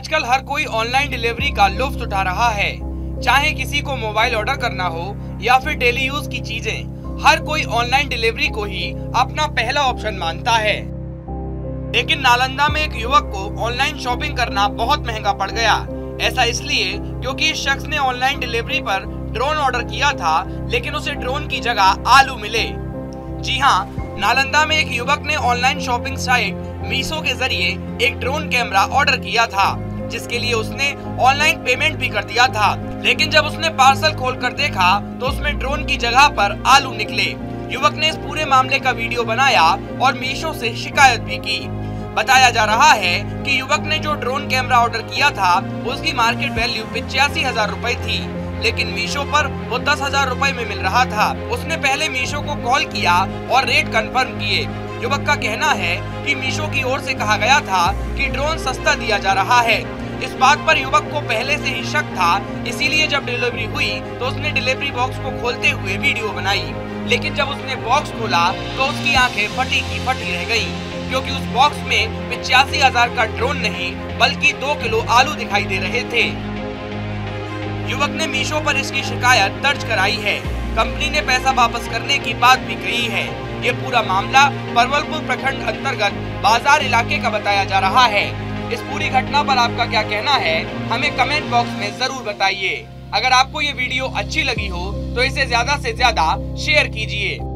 आजकल हर कोई online delivery का लुत्फ उठा रहा है। चाहे किसी को मोबाइल ऑर्डर करना हो या फिर डेली यूज की चीजें, हर कोई ऑनलाइन डिलीवरी को ही अपना पहला ऑप्शन मानता है। लेकिन नालंदा में एक युवक को ऑनलाइन शॉपिंग करना बहुत महंगा पड़ गया। ऐसा इसलिए क्योंकि इस शख्स ने ऑनलाइन डिलीवरी पर ड्रोन ऑर्डर किया था, लेकिन उसे ड्रोन की जगह आलू मिले। जी हाँ, नालंदा में एक युवक ने ऑनलाइन शॉपिंग साइट मीशो के जरिए एक ड्रोन कैमरा ऑर्डर किया था, जिसके लिए उसने ऑनलाइन पेमेंट भी कर दिया था। लेकिन जब उसने पार्सल खोलकर देखा तो उसमें ड्रोन की जगह पर आलू निकले। युवक ने इस पूरे मामले का वीडियो बनाया और मीशो से शिकायत भी की। बताया जा रहा है कि युवक ने जो ड्रोन कैमरा ऑर्डर किया था उसकी मार्केट वैल्यू 85,000 रुपए थी, लेकिन मीशो पर वो 10,000 रुपए में मिल रहा था। उसने पहले मीशो को कॉल किया और रेट कंफर्म किए। युवक का कहना है कि मीशो की ओर से कहा गया था कि ड्रोन सस्ता दिया जा रहा है। इस बात पर युवक को पहले से ही शक था, इसीलिए जब डिलीवरी हुई तो उसने डिलीवरी बॉक्स को खोलते हुए वीडियो बनाई। लेकिन जब उसने बॉक्स खोला तो उसकी आंखें फटी की फटी रह गईं, क्योंकि उस बॉक्स में 85,000 का ड्रोन नहीं बल्कि 2 किलो आलू दिखाई दे रहे थे। युवक ने मीशो पर इसकी शिकायत दर्ज कराई है। कंपनी ने पैसा वापस करने की बात भी कही है। ये पूरा मामला परवलपुर प्रखंड अंतर्गत बाजार इलाके का बताया जा रहा है। इस पूरी घटना पर आपका क्या कहना है, हमें कमेंट बॉक्स में जरूर बताइए। अगर आपको ये वीडियो अच्छी लगी हो तो इसे ज्यादा से ज्यादा शेयर कीजिए।